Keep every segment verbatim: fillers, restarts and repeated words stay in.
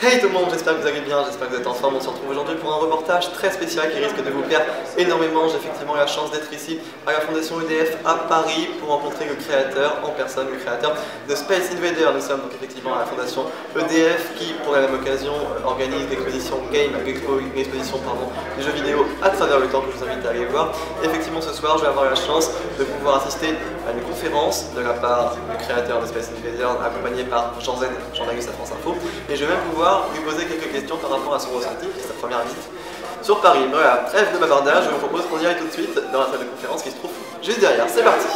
Hey tout le monde, j'espère que vous allez bien, j'espère que vous êtes en forme. On se retrouve aujourd'hui pour un reportage très spécial qui risque de vous plaire énormément. J'ai effectivement la chance d'être ici à la Fondation E D F à Paris pour rencontrer le créateur en personne, le créateur de Space Invader. Nous sommes donc effectivement à la Fondation E D F qui, pour la même occasion, organise l'exposition Game, l'exposition pardon, des jeux vidéo à travers le temps que je vous invite à aller voir. Et effectivement ce soir, je vais avoir la chance de pouvoir assister à une conférence de la part du créateur de Space Invader accompagné par Jean Z, journaliste à France Info. Et je vais même pouvoir lui poser quelques questions par rapport à son ressenti, qui est sa première visite sur Paris. Voilà, trêve de bavardage, je vous propose qu'on y aille tout de suite dans la salle de conférence qui se trouve juste derrière. C'est parti!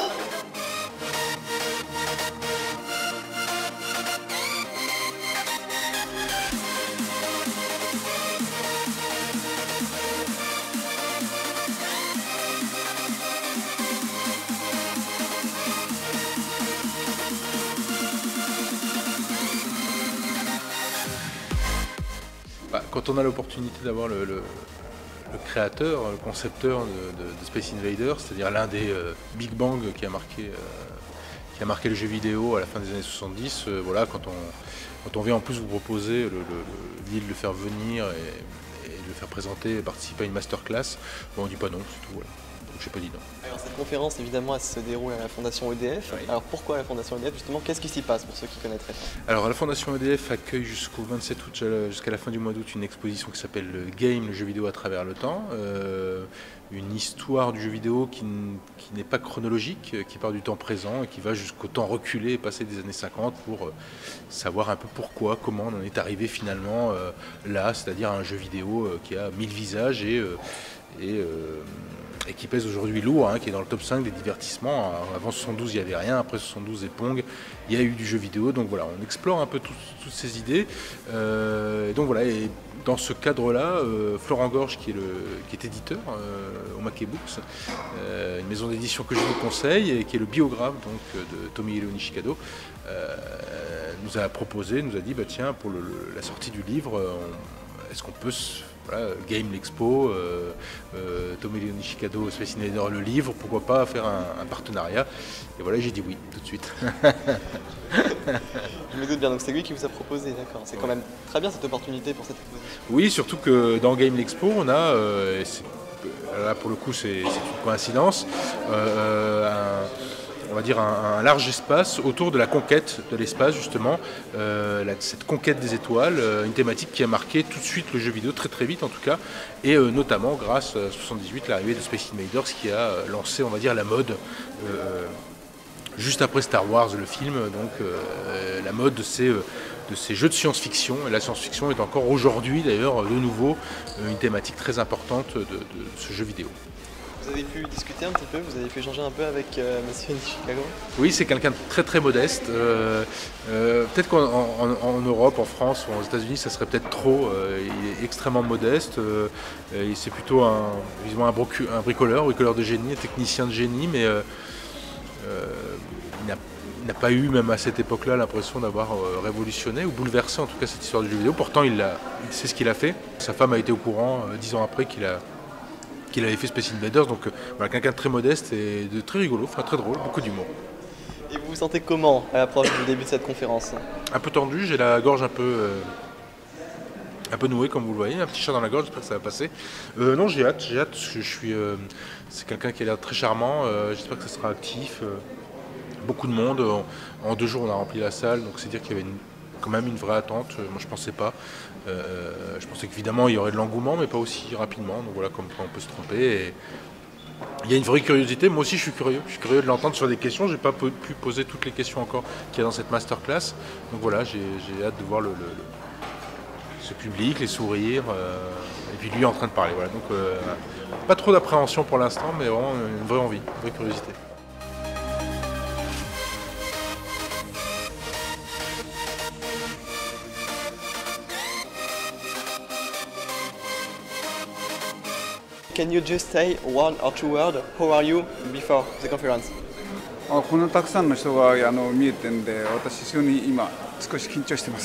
Bah, quand on a l'opportunité d'avoir le, le, le créateur, le concepteur de, de, de Space Invader, c'est-à-dire l'un des euh, Big Bang qui a, marqué, euh, qui a marqué le jeu vidéo à la fin des années soixante-dix, euh, voilà, quand on, quand on vient en plus vous proposer l'idée de le faire venir et, et de le faire présenter et participer à une masterclass, bon, on ne dit pas non, c'est tout. Voilà. Donc j'ai pas dit non. Alors cette conférence évidemment elle se déroule à la Fondation E D F. Oui. Alors pourquoi la Fondation E D F justement? Qu'est-ce qui s'y passe pour ceux qui connaîtraient pas? Alors la Fondation E D F accueille jusqu'au vingt-sept août, jusqu'à la fin du mois d'août, une exposition qui s'appelle le Game, le jeu vidéo à travers le temps. Euh, une histoire du jeu vidéo qui, qui n'est pas chronologique, qui part du temps présent et qui va jusqu'au temps reculé et passé des années cinquante pour euh, savoir un peu pourquoi, comment on en est arrivé finalement euh, là, c'est-à-dire un jeu vidéo euh, qui a mille visages et, euh, et euh, et qui pèse aujourd'hui lourd, hein, qui est dans le top cinq des divertissements. Alors, avant soixante-douze, il n'y avait rien, après soixante-douze et Pong, il y a eu du jeu vidéo. Donc voilà, on explore un peu tout, toutes ces idées. Euh, et donc voilà, et dans ce cadre-là, euh, Florent Gorge, qui est, le, qui est éditeur euh, au Maquet Books, euh, une maison d'édition que je vous conseille, et qui est le biographe donc, de Tomohiro Nishikado, euh, nous a proposé, nous a dit, bah, tiens, pour le, le, la sortie du livre, est-ce qu'on peut se Voilà, Game l'Expo, euh, euh, Tomohiro Nishikado, Space Invader, le livre, pourquoi pas faire un, un partenariat. Et voilà, j'ai dit oui, tout de suite. Je me doute bien, donc c'est lui qui vous a proposé, d'accord. C'est quand même très bien cette opportunité pour cette exposition. Oui, surtout que dans Game l'Expo, on a, euh, là pour le coup c'est une coïncidence, euh, un, on va dire un, un large espace autour de la conquête de l'espace justement, euh, la, cette conquête des étoiles, euh, une thématique qui a marqué tout de suite le jeu vidéo, très très vite en tout cas, et euh, notamment grâce à soixante-dix-huit, l'arrivée de Space Invaders qui a lancé on va dire la mode, euh, juste après Star Wars le film, donc euh, la mode de ces, de ces jeux de science-fiction, et la science-fiction est encore aujourd'hui d'ailleurs de nouveau une thématique très importante de, de ce jeu vidéo. Vous avez pu discuter un petit peu, vous avez pu échanger un peu avec euh, Monsieur Nishikado? Oui, c'est quelqu'un de très très modeste. Euh, euh, peut-être qu'en en, en Europe, en France ou aux États-Unis, ça serait peut-être trop. Euh, il est extrêmement modeste. Euh, c'est plutôt un, un, un bricoleur, bricoleur de génie, un technicien de génie, mais euh, euh, il n'a pas eu, même à cette époque-là, l'impression d'avoir euh, révolutionné ou bouleversé en tout cas cette histoire du jeu vidéo. Pourtant, il, a, il sait ce qu'il a fait. Sa femme a été au courant euh, dix ans après qu'il a qu'il avait fait Space Invaders, donc euh, voilà, quelqu'un de très modeste et de très rigolo, enfin très drôle, beaucoup d'humour. Et vous vous sentez comment à l'approche du début de cette conférence? Un peu tendu, j'ai la gorge un peu euh, un peu nouée comme vous le voyez, un petit chat dans la gorge, j'espère que ça va passer. Euh, non, j'ai hâte, j'ai hâte, parce que je suis, euh, c'est quelqu'un qui a l'air très charmant, euh, j'espère que ça sera actif, euh, beaucoup de monde, en, en deux jours on a rempli la salle, donc c'est dire qu'il y avait une, quand même une vraie attente, moi je pensais pas. Euh, je pensais qu'évidemment il y aurait de l'engouement, mais pas aussi rapidement. Donc voilà, comme quoi on peut se tromper. Et il y a une vraie curiosité. Moi aussi, je suis curieux. Je suis curieux de l'entendre sur des questions. J'ai pas pu poser toutes les questions encore qu'il y a dans cette masterclass. Donc voilà, j'ai hâte de voir le, le, le, ce public, les sourires, euh, et puis lui en train de parler. Voilà. Donc euh, pas trop d'appréhension pour l'instant, mais vraiment une vraie envie, une vraie curiosité. Can you just say one or two words? How are you before the conference? あ、こんなたくさんの人があの見えてるんで、私非常に今少し緊張してます。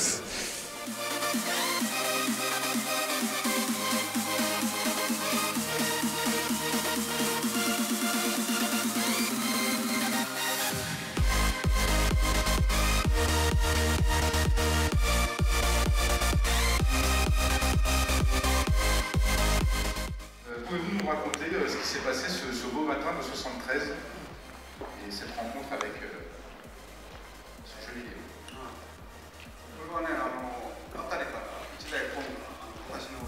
rencontre avec euh, ce jeu vidéo. これはね、あの辺りから一台コンが私の。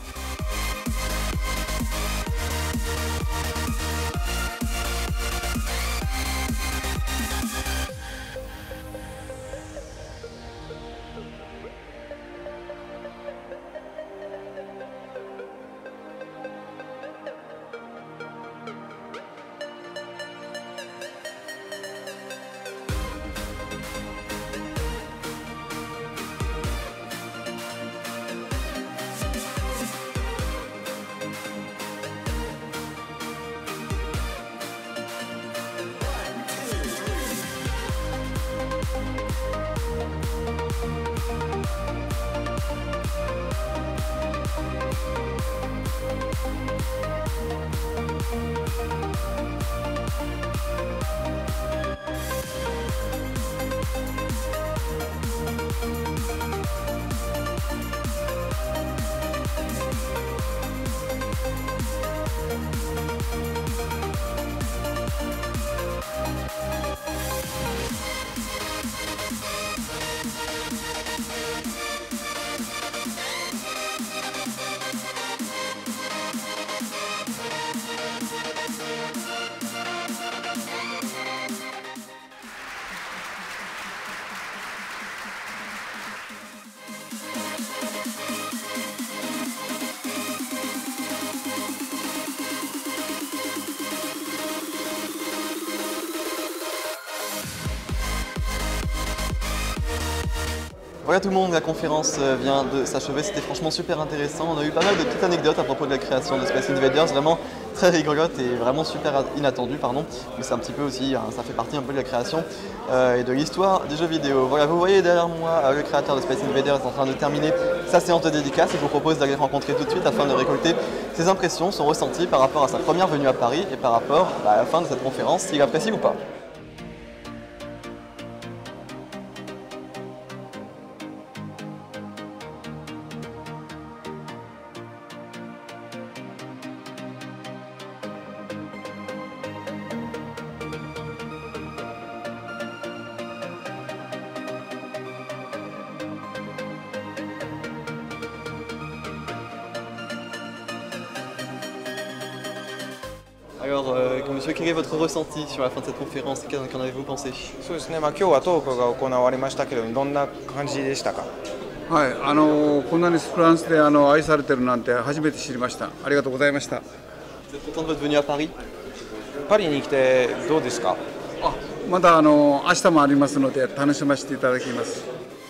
Voilà tout le monde, la conférence vient de s'achever, c'était franchement super intéressant. On a eu pas mal de petites anecdotes à propos de la création de Space Invaders, vraiment très rigolote et vraiment super inattendue, pardon. Mais c'est un petit peu aussi, hein, ça fait partie un peu de la création euh, et de l'histoire des jeux vidéo. Voilà, vous voyez derrière moi, euh, le créateur de Space Invaders est en train de terminer sa séance de dédicace. Et je vous propose d'aller le rencontrer tout de suite afin de récolter ses impressions, son ressenti par rapport à sa première venue à Paris et par rapport bah, à la fin de cette conférence, s'il apprécie ou pas. Alors, euh, monsieur, quel est votre ressenti sur la fin de cette conférence et qu'en avez-vous pensé? そうですね、まあ、今日はトークが行われましたけれども、どんな感じでしたか？ はい、あのこんなにフランスであの愛されてるなんて初めて知りました。ありがとうございました。 Vous êtes content de votre venue à Paris? パリに来てどうですか？ あ、まだあの明日もありますので楽しませていただきます。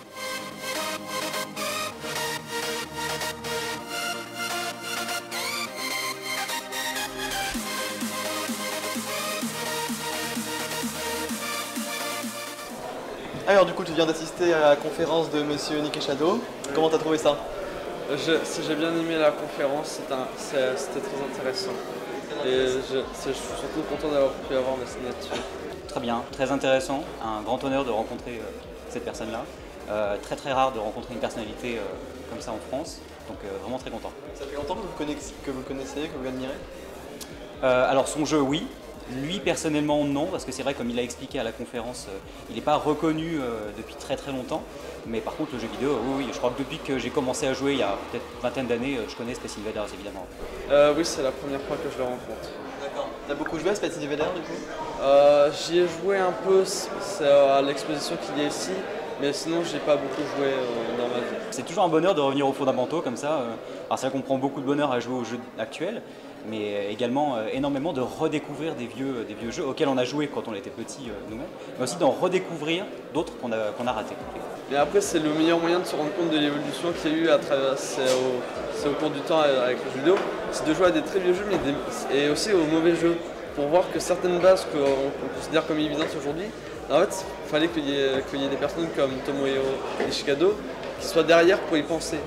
Alors du coup tu viens d'assister à la conférence de monsieur Nick Shadow, comment t'as trouvé ça? J'ai bien aimé la conférence, c'était très intéressant et je, je suis surtout content d'avoir pu avoir mes signatures. Très bien, très intéressant, un grand honneur de rencontrer euh, cette personne-là, euh, très très rare de rencontrer une personnalité euh, comme ça en France, donc euh, vraiment très content. Ça fait longtemps que vous, connaissez, que vous le connaissez, que vous l'admirez? euh, Alors son jeu oui. Lui personnellement non, parce que c'est vrai comme il a expliqué à la conférence, euh, il n'est pas reconnu euh, depuis très très longtemps, mais par contre le jeu vidéo, oui, oui je crois que depuis que j'ai commencé à jouer il y a peut-être une vingtaine d'années, euh, je connais Space Invaders évidemment. Euh, oui, c'est la première fois que je le rencontre. D'accord. T'as beaucoup joué à Space Invaders du coup? euh, J'y ai joué un peu, c'est à l'exposition qu'il y a ici, mais sinon j'ai pas beaucoup joué euh, dans ma vie. C'est toujours un bonheur de revenir aux fondamentaux comme ça, euh, alors c'est vrai qu'on prend beaucoup de bonheur à jouer aux jeux actuels, mais également euh, énormément de redécouvrir des vieux, des vieux jeux auxquels on a joué quand on était petit euh, nous-mêmes, mais aussi d'en redécouvrir d'autres qu'on a, qu'on a ratés. Et après c'est le meilleur moyen de se rendre compte de l'évolution qu'il y a eu à travers, c'est au, au cours du temps avec les jeux vidéo, c'est de jouer à des très vieux jeux mais des, et aussi aux mauvais jeux, pour voir que certaines bases qu'on considère comme évidentes aujourd'hui, en fait il fallait qu'il y, qu'il y ait des personnes comme Tomohiro Ishikado qui soient derrière pour y penser.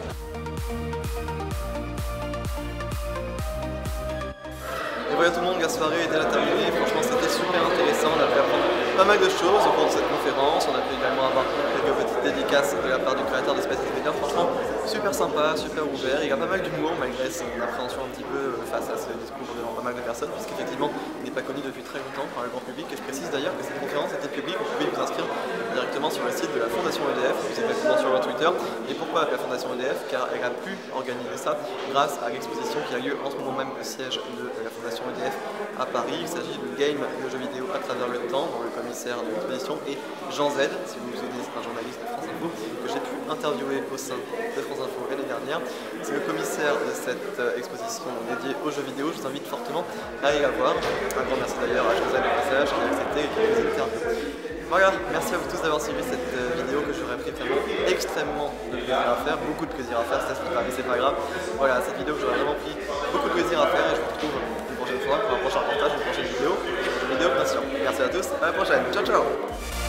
Et voilà tout le monde, la soirée est déjà terminée, franchement c'était super intéressant, on a pu apprendre pas mal de choses au cours de cette conférence. On a pu également avoir quelques petites dédicaces de la part du créateur de Space Invader. Franchement, super sympa, super ouvert. Il y a pas mal d'humour malgré son appréhension un petit peu face à ce discours devant pas mal de personnes, puisqu'effectivement, il n'est pas connu depuis très longtemps par le grand public. Et je précise d'ailleurs que cette conférence était publique. Vous pouvez vous inscrire directement sur le site de la Fondation E D F, vous exactement sur leur Twitter. Et pourquoi la Fondation E D F? Car elle a pu organiser ça grâce à l'exposition qui a lieu en ce moment même au siège de la Fondation E D F à Paris. Il s'agit du game, le jeu vidéo à travers le temps, dont le commissaire de l'exposition est Jean Z, si vous vous souvenez, c'est un journaliste de France Info que j'ai pu interviewer au sein de France Info l'année dernière. C'est le commissaire de cette exposition dédiée aux jeux vidéo. Je vous invite fortement à aller la voir. Un grand merci d'ailleurs à José au passage qui a accepté et qui a fait interviews. Voilà, merci à vous tous d'avoir suivi cette vidéo que j'aurais pris vraiment extrêmement de plaisir à faire, beaucoup de plaisir à faire, ça c'est pas grave. Voilà, cette vidéo que j'aurais vraiment pris beaucoup de plaisir à faire et je vous retrouve une prochaine fois pour un prochain reportage, une prochaine vidéo, une vidéo bien sûr. Merci à tous, à la prochaine, ciao ciao.